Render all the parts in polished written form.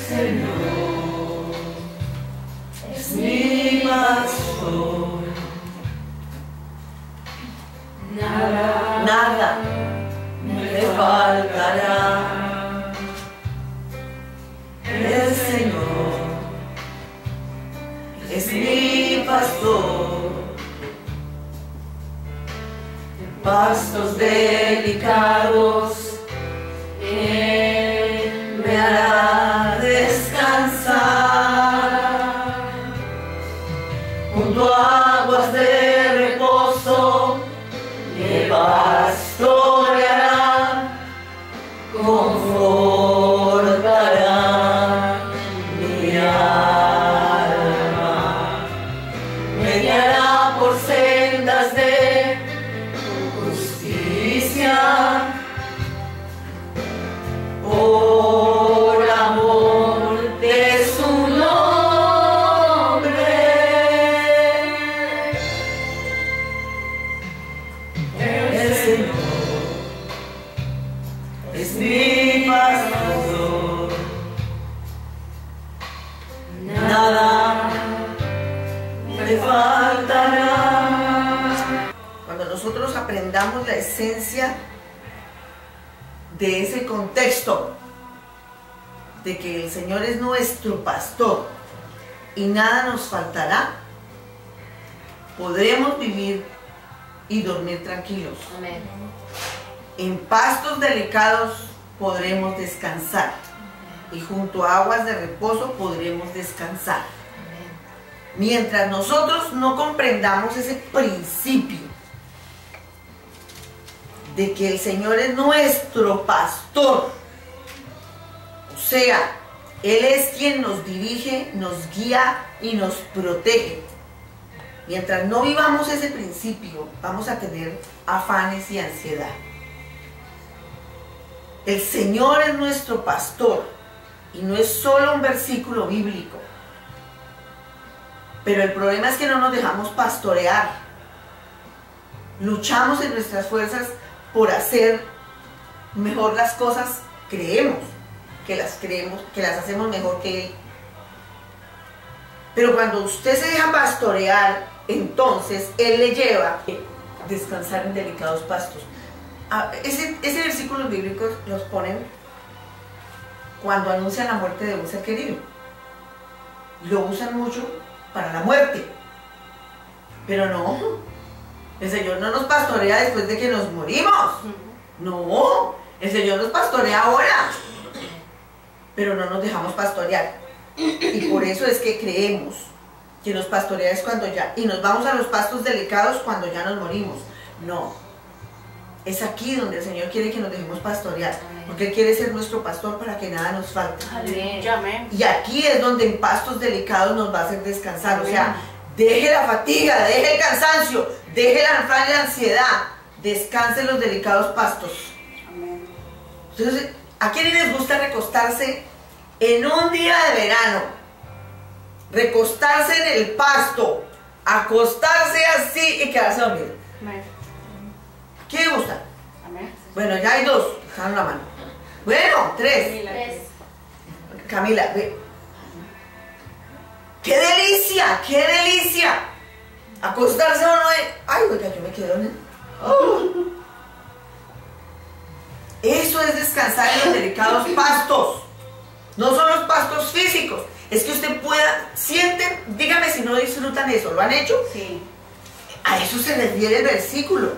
Señor es mi pastor, nada me faltará. El Señor es mi pastor, pastos delicados Él me hará descansar, junto a aguas de reposo me pastoreará, confortará mi alma, me guiará por sendas de justicia, por amor de su nombre. El Señor es mi pastor, nada me faltará. Cuando nosotros aprendamos la esencia de ese contexto, de que el Señor es nuestro pastor y nada nos faltará, podremos vivir y dormir tranquilos. Amén. En pastos delicados podremos descansar y junto a aguas de reposo podremos descansar. Amén. Mientras nosotros no comprendamos ese principio de que el Señor es nuestro pastor, o sea, Él es quien nos dirige, nos guía y nos protege. Mientras no vivamos ese principio, vamos a tener afanes y ansiedad. El Señor es nuestro pastor y no es solo un versículo bíblico. Pero el problema es que no nos dejamos pastorear. Luchamos en nuestras fuerzas por hacer mejor las cosas, creemos que las hacemos mejor que Él. Pero cuando usted se deja pastorear, entonces Él le lleva a descansar en delicados pastos. Ese versículo bíblicos los ponen cuando anuncian la muerte de un ser querido. Lo usan mucho para la muerte. Pero no, el Señor no nos pastorea después de que nos morimos. No, el Señor nos pastorea ahora. Pero no nos dejamos pastorear. Y por eso es que creemos que nos pastorea es cuando ya, y nos vamos a los pastos delicados cuando ya nos morimos. No, es aquí donde el Señor quiere que nos dejemos pastorear, porque Él quiere ser nuestro pastor para que nada nos falte. Amén. Y aquí es donde en pastos delicados nos va a hacer descansar. O sea, deje la fatiga, deje el cansancio, deje la ansiedad, descanse en los delicados pastos. Amén. Entonces, ¿a quién les gusta recostarse en un día de verano? Recostarse en el pasto, acostarse así y quedarse dormido. Amén. ¿Quién le gusta? Amén. Bueno, ya hay dos, están en la mano. Bueno, tres. Tres. Camila, ve. ¡Qué delicia! ¡Qué delicia! Acostarse uno de... Ay, oiga, yo me quedé en... Eso es descansar en los delicados pastos. No son los pastos físicos. Es que usted pueda... Sienten, dígame si no disfrutan eso. ¿Lo han hecho? Sí. A eso se refiere el versículo.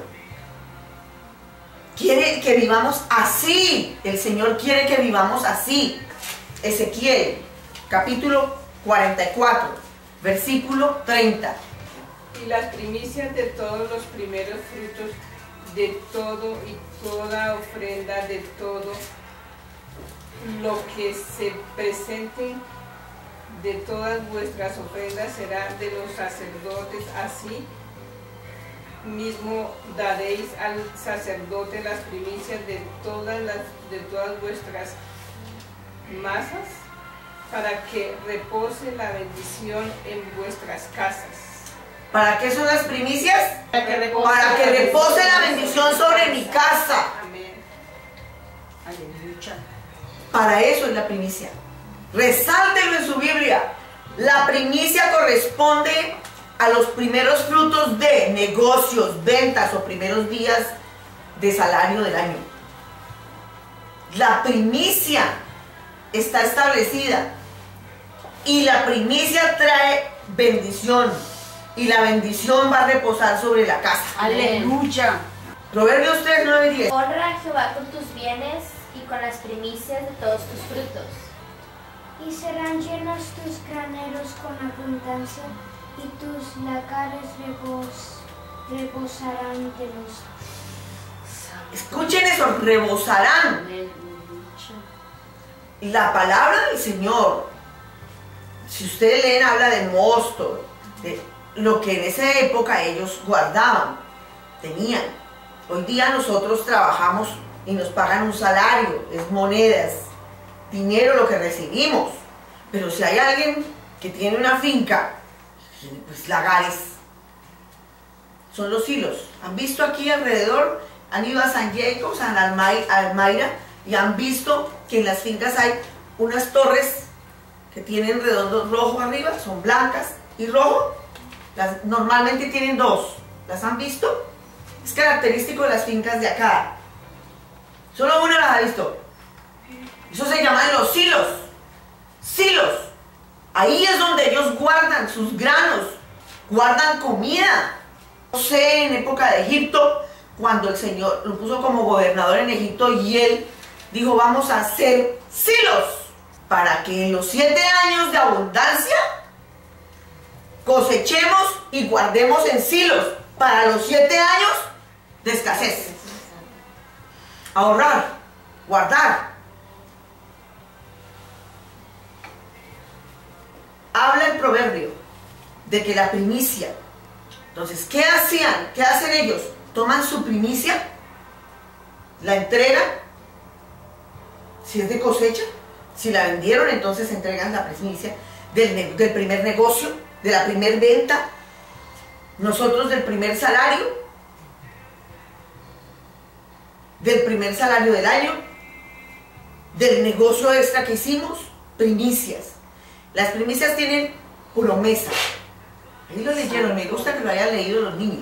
Quiere que vivamos así. El Señor quiere que vivamos así. Ezequiel, capítulo 44, versículo 30. Y las primicias de todos los primeros frutos de todo y toda ofrenda de todo lo que se presente de todas vuestras ofrendas será de los sacerdotes. Así mismo daréis al sacerdote las primicias de todas vuestras masas, para que repose la bendición en vuestras casas. ¿Para qué son las primicias? Para que repose, la bendición sobre mi casa. Amén. Aleluya. Para eso es la primicia. Resáltelo en su Biblia. La primicia corresponde a los primeros frutos de negocios, ventas o primeros días de salario del año. La primicia está establecida y la primicia trae bendición y la bendición va a reposar sobre la casa. Aleluya. Proverbios 3, 9 y 10. Honra a Jehová con tus bienes y con las primicias de todos tus frutos. Y serán llenos tus graneros con abundancia, y tus lagares rebosarán de los... Escuchen eso, rebosarán. La palabra del Señor, si ustedes leen, habla de mosto, de lo que en esa época ellos guardaban, tenían. Hoy día nosotros trabajamos y nos pagan un salario, es monedas, dinero lo que recibimos. Pero si hay alguien que tiene una finca, pues lagares, son los hilos. ¿Han visto aquí alrededor? Han ido a San Jacob, San Almayra, y han visto que en las fincas hay unas torres que tienen redondos rojo arriba, son blancas y rojo. Normalmente tienen dos. ¿Las han visto? Es característico de las fincas de acá. Solo una las ha visto. Eso se llaman los silos. Silos. Ahí es donde ellos guardan sus granos, guardan comida. José en época de Egipto, cuando el Señor lo puso como gobernador en Egipto y él dijo, vamos a hacer silos para que en los 7 años de abundancia cosechemos y guardemos en silos para los 7 años de escasez. Ahorrar, guardar. Habla el proverbio de que la primicia. Entonces, ¿qué hacían? ¿Qué hacen ellos? Toman su primicia, la entregan. Si es de cosecha, si la vendieron, entonces entregan la primicia del primer negocio, de la primer venta. Nosotros del primer salario, del primer salario del año, del negocio extra que hicimos, primicias. Las primicias tienen promesa. Ahí lo leyeron, me gusta que lo hayan leído los niños.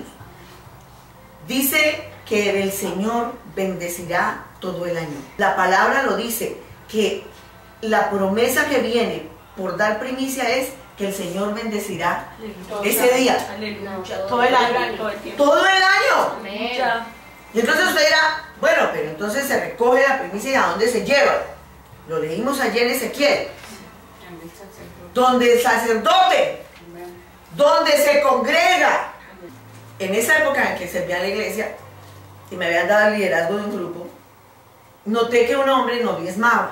Dice que el Señor bendecirá todo el año. La palabra lo dice, que la promesa que viene por dar primicia es que el Señor bendecirá ese día. Aleluya. Todo el año, todo el tiempo. Todo el año. Amén. Y entonces usted dirá, bueno, pero entonces se recoge la primicia y ¿a dónde se lleva? Lo leímos ayer en Ezequiel. Donde el sacerdote, donde se congrega. En esa época en que servía en la iglesia y me habían dado el liderazgo de un grupo, noté que un hombre no diezmaba,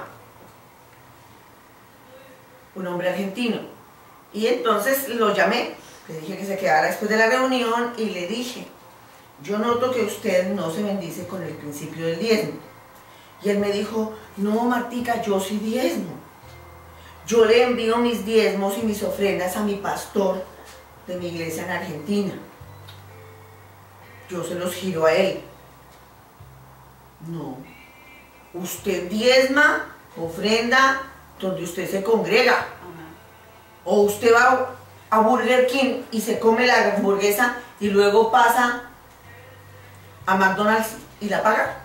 un hombre argentino, y entonces lo llamé, le dije que se quedara después de la reunión y le dije, yo noto que usted no se bendice con el principio del diezmo. Y él me dijo, no Martica, yo sí diezmo, yo le envío mis diezmos y mis ofrendas a mi pastor de mi iglesia en Argentina. Yo se los giro a él. No. Usted diezma, ofrenda, donde usted se congrega. O usted va a Burger King y se come la hamburguesa y luego pasa a McDonald's y la paga.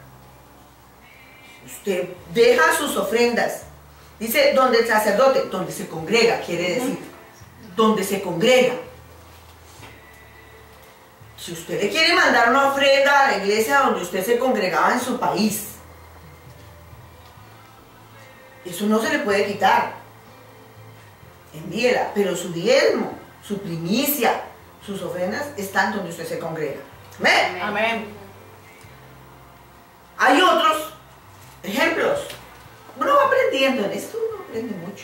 Usted deja sus ofrendas. Dice, donde el sacerdote, donde se congrega, quiere decir, donde se congrega. Si usted le quiere mandar una ofrenda a la iglesia donde usted se congregaba en su país, eso no se le puede quitar. Envíela, pero su diezmo, su primicia, sus ofrendas están donde usted se congrega. ¿Amén? Amén. Hay otros ejemplos. Uno va aprendiendo en esto, uno aprende mucho.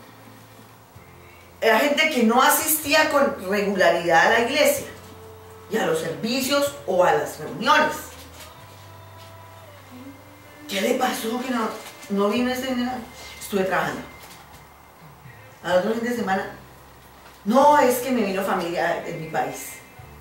Era gente que no asistía con regularidad a la iglesia y a los servicios o a las reuniones. ¿Qué le pasó que no vino este dinero? Estuve trabajando. Al otro fin de semana, no, es que me vino familia en mi país.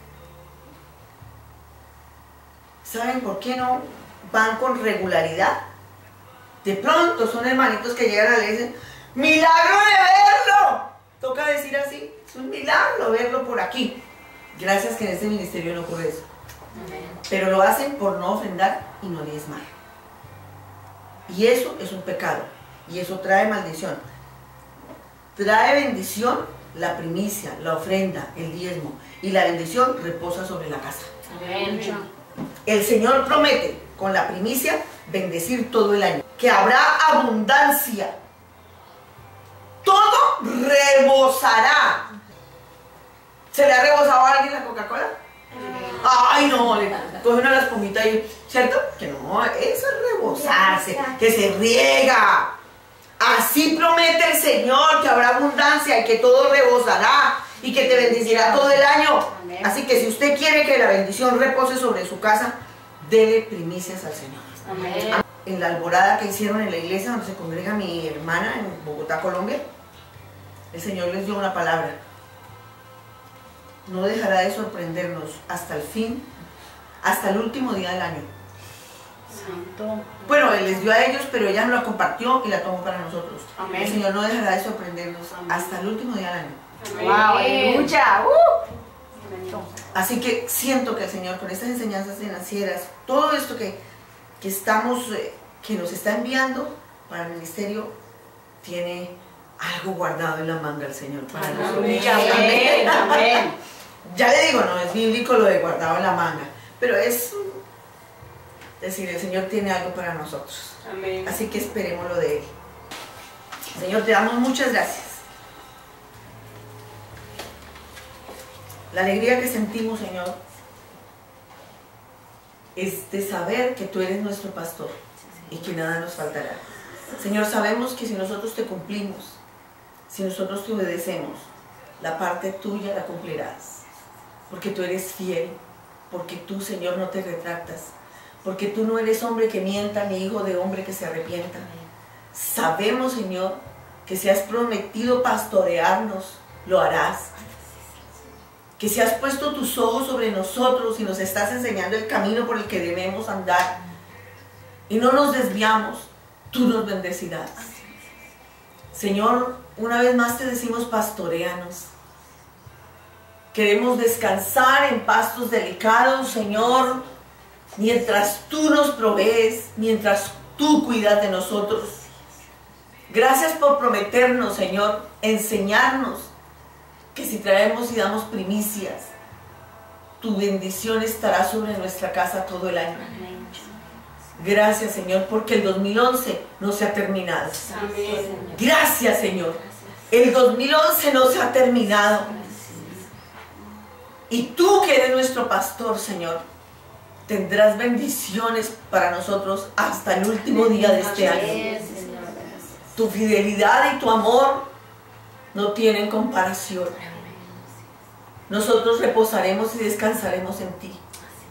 ¿Saben por qué no van con regularidad? De pronto son hermanitos que llegan a la iglesia, milagro de verlo. Toca decir así, es un milagro verlo por aquí. Gracias que en este ministerio no ocurre eso. Pero lo hacen por no ofrendar y no diezmar. Y eso es un pecado. Y eso trae maldición. Trae bendición la primicia, la ofrenda, el diezmo. Y la bendición reposa sobre la casa. Amén. El Señor promete con la primicia bendecir todo el año. Que habrá abundancia. Todo rebosará. ¿Se le ha rebosado a alguien la Coca-Cola? Ay, no, le coge una de las pomitas ahí, ¿cierto? Que no, eso es rebosarse, que se riega. Así promete el Señor que habrá abundancia y que todo rebosará y que te bendecirá todo el año. Así que si usted quiere que la bendición repose sobre su casa, dele primicias al Señor. Amén. En la alborada que hicieron en la iglesia donde se congrega mi hermana en Bogotá, Colombia, el Señor les dio una palabra. No dejará de sorprendernos hasta el fin, hasta el último día del año. Santo. Bueno, Él les dio a ellos, pero ella nos la compartió y la tomó para nosotros. Amén. El Señor no dejará de sorprendernos Amén. hasta el último día del año. Wow, aleluya. Así que siento que el Señor, con estas enseñanzas financieras, todo esto que estamos, que nos está enviando para el ministerio, tiene algo guardado en la manga el Señor para nosotros. Amén. Amén. Ya le digo, no es bíblico lo de guardado en la manga, pero es decir, el Señor tiene algo para nosotros. Amén. Así que esperemos lo de Él. Señor, te damos muchas gracias. La alegría que sentimos, Señor, es de saber que tú eres nuestro pastor y que nada nos faltará. Señor, sabemos que si nosotros te cumplimos, si nosotros te obedecemos, la parte tuya la cumplirás. Porque tú eres fiel, porque tú, Señor, no te retractas, porque tú no eres hombre que mienta, ni hijo de hombre que se arrepienta. Sabemos, Señor, que si has prometido pastorearnos, lo harás. Que si has puesto tus ojos sobre nosotros y nos estás enseñando el camino por el que debemos andar y no nos desviamos, tú nos bendecirás. Señor, una vez más te decimos, pastoréanos. Queremos descansar en pastos delicados, Señor, mientras tú nos provees, mientras tú cuidas de nosotros. Gracias por prometernos, Señor, enseñarnos que si traemos y damos primicias, tu bendición estará sobre nuestra casa todo el año. Gracias, Señor, porque el 2011 no se ha terminado. Amén. Gracias, Señor. El 2011 no se ha terminado. Y tú, que eres nuestro pastor, Señor, tendrás bendiciones para nosotros hasta el último día de este año. Tu fidelidad y tu amor no tienen comparación. Nosotros reposaremos y descansaremos en ti.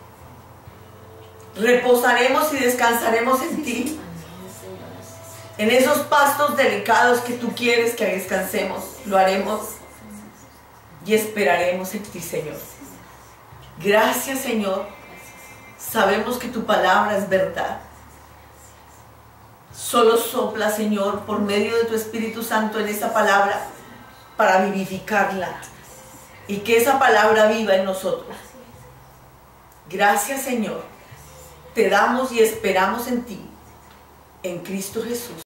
Reposaremos y descansaremos en ti. En esos pastos delicados que tú quieres que descansemos, lo haremos y esperaremos en ti, Señor. Gracias, Señor. Sabemos que tu palabra es verdad. Solo sopla, Señor, por medio de tu Espíritu Santo en esa palabra para vivificarla y que esa palabra viva en nosotros. Gracias, Señor. Te damos y esperamos en ti, en Cristo Jesús.